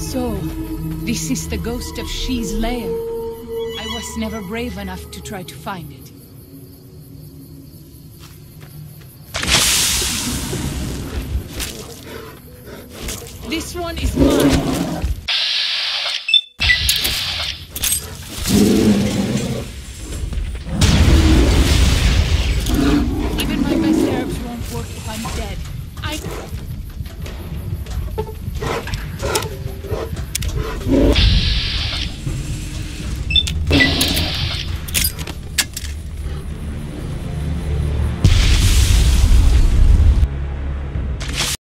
So, this is the ghost of She's lair. I was never brave enough to try to find it. This one is mine.